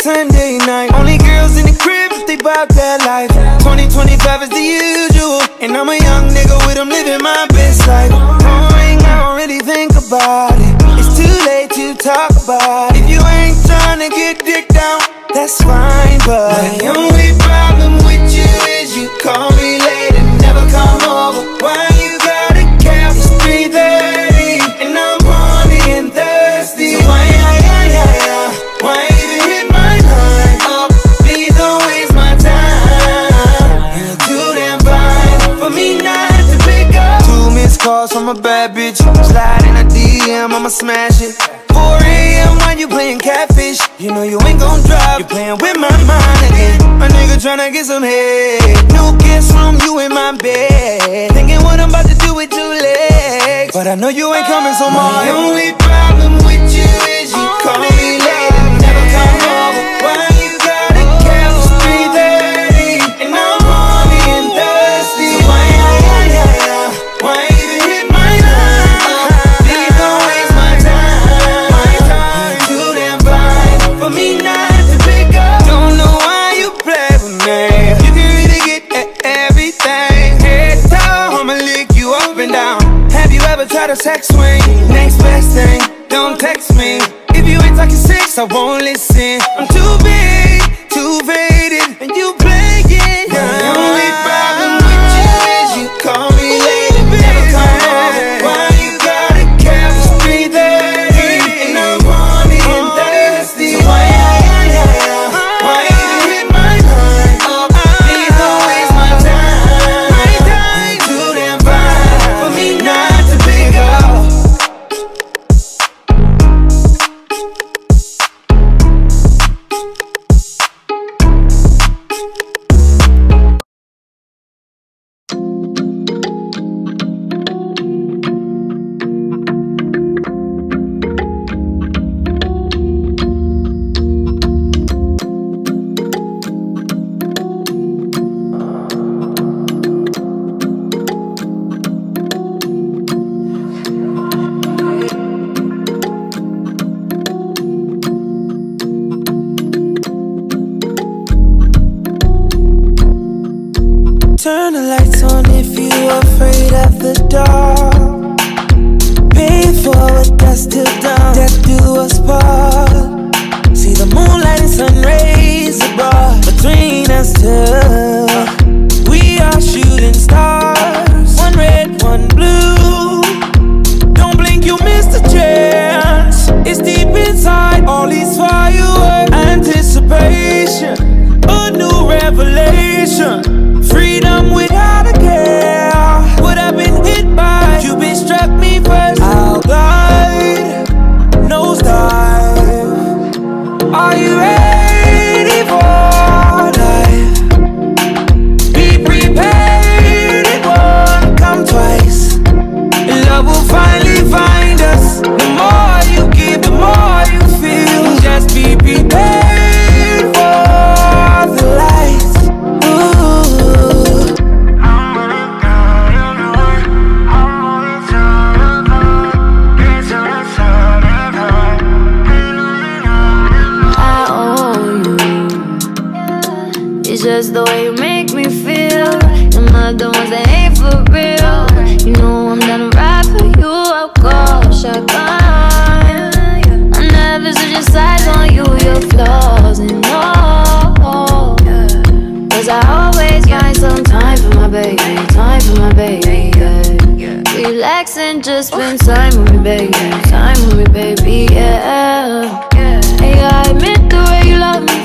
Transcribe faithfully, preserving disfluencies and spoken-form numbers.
Sunday night. Only girls in the crib if they bout that life. Twenty twenty-five is the usual, and I'm a young nigga with them living my best life. Oh, I don't really think about it. It's too late to talk about it. If you ain't trying to get dick down, that's fine, but my only problem with you is you call me late and never come over. Why you gotta cap? It's three thirty and I'm horny and thirsty. So why, yeah, yeah, yeah, yeah. Why even hit my line? Oh, please don't waste my time. You're too damn fine for me not to pick up. Two missed calls from a bad bitch. Slide in a D M, I'ma smash it. four A M when you playing catfish. You know you ain't gon' drop. You playing with my mind again. My nigga tryna get some head. New kiss from you in my bed. Thinking what I'm about to do with two legs, but I know you ain't coming, so my only problem with you is you call me late and never come over. Why you gotta cap? It's three thirty and I'm horny and thirsty. So why, yeah, yeah, yeah, yeah. Why even hit my line? Oh, please don't waste my time. You're too damn fine for me not to pick up. Don't know why you play with me. You can really get everything. Head down, I'ma lick you up and down. Have you ever tried a sex swing? Next best thing, don't text me. If you ain't talking sex, I won't listen. I'm too big, too faded, and you play it. The only problem with you is you call me late and never come over. Why you gotta cap? It's three thirty and I'm horny and thirsty. So why, yeah, yeah, yeah, yeah. Why you hit my line? Oh, please don't waste my time. You're too damn fine for me not to pick up. Turn the lights on if you're afraid of the dark. Pay it forward, dusk till dawn. Death do us part. See the moonlight and sun rays abroad between us two. We are shooting stars, one red, one blue. Don't blink, you missed a chance. It's deep inside, all these fireworks. Anticipation, a new revelation. Freedom without a care. Would have been hit by Cupid struck me first. I'll glide, nosedive. Are you ready for life? Be prepared, it won't come twice. Love will finally find us. The more you give, the more you feel. Just be prepared for the lights. Just the way you make me feel. Them other ones that ain't for real. You know I'm down to ride for you. I'll go shotgun. I never switch your sides on you, your flaws and all. Cause I always find some time for my baby. Time for my baby, yeah. Relax and just spend time with me, baby. Time with me, baby, yeah. Hey, I admit the way you love me